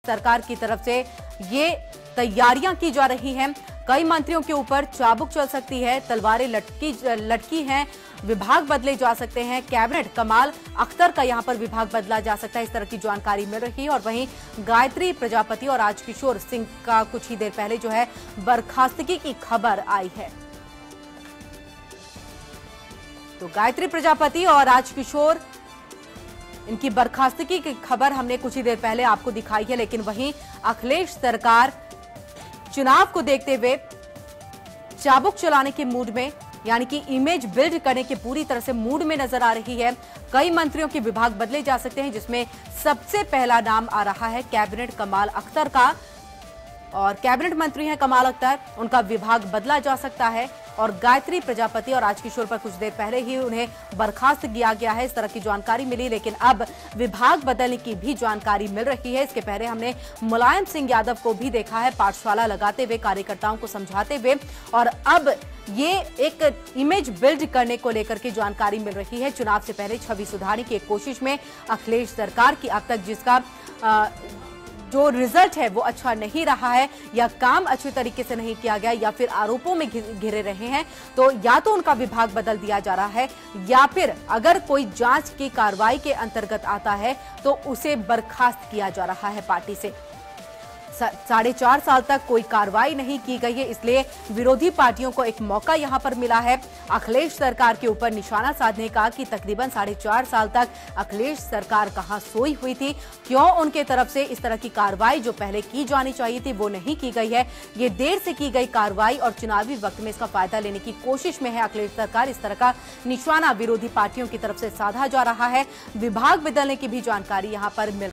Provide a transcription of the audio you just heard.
सरकार की तरफ से ये तैयारियां की जा रही हैं। कई मंत्रियों के ऊपर चाबुक चल सकती है, तलवारें लटकी हैं, विभाग बदले जा सकते हैं। कैबिनेट कमाल अख्तर का यहां पर विभाग बदला जा सकता है, इस तरह की जानकारी मिल रही है। और वहीं गायत्री प्रजापति और राज किशोर सिंह का कुछ ही देर पहले जो है बर्खास्तगी की खबर आई है। तो गायत्री प्रजापति और राज किशोर, इनकी बर्खास्तगी की खबर हमने कुछ ही देर पहले आपको दिखाई है। लेकिन वहीं अखिलेश सरकार चुनाव को देखते हुए चाबुक चलाने के मूड में, यानी कि इमेज बिल्ड करने के पूरी तरह से मूड में नजर आ रही है। कई मंत्रियों के विभाग बदले जा सकते हैं, जिसमें सबसे पहला नाम आ रहा है कैबिनेट कमाल अख्तर का। और कैबिनेट मंत्री हैं कमाल अख्तर, उनका विभाग बदला जा सकता है। और गायत्री प्रजापति और राज किशोर पर कुछ देर पहले ही उन्हें बर्खास्त किया गया है, इस तरह की जानकारी मिली। लेकिन अब विभाग बदलने की भी जानकारी मिल रही है। इसके पहले हमने मुलायम सिंह यादव को भी देखा है पाठशाला लगाते हुए, कार्यकर्ताओं को समझाते हुए। और अब ये एक इमेज बिल्ड करने को लेकर के जानकारी मिल रही है। चुनाव से पहले छवि सुधारने की एक कोशिश में अखिलेश सरकार की अब तक जिसका जो रिजल्ट है वो अच्छा नहीं रहा है, या काम अच्छे तरीके से नहीं किया गया, या फिर आरोपों में घिरे रहे हैं, तो या तो उनका विभाग बदल दिया जा रहा है, या फिर अगर कोई जांच की कार्रवाई के अंतर्गत आता है तो उसे बर्खास्त किया जा रहा है पार्टी से। 4.5 साल तक कोई कार्रवाई नहीं की गई है, इसलिए विरोधी पार्टियों को एक मौका यहां पर मिला है अखिलेश सरकार के ऊपर निशाना साधने का कि तकरीबन 4.5 साल तक अखिलेश सरकार कहां सोई हुई थी, क्यों उनके तरफ से इस तरह की कार्रवाई जो पहले की जानी चाहिए थी वो नहीं की गई है। ये देर से की गई कार्रवाई और चुनावी वक्त में इसका फायदा लेने की कोशिश में है अखिलेश सरकार। इस तरह का निशाना विरोधी पार्टियों की तरफ से साधा जा रहा है। विभाग बदलने की भी जानकारी यहां पर मिल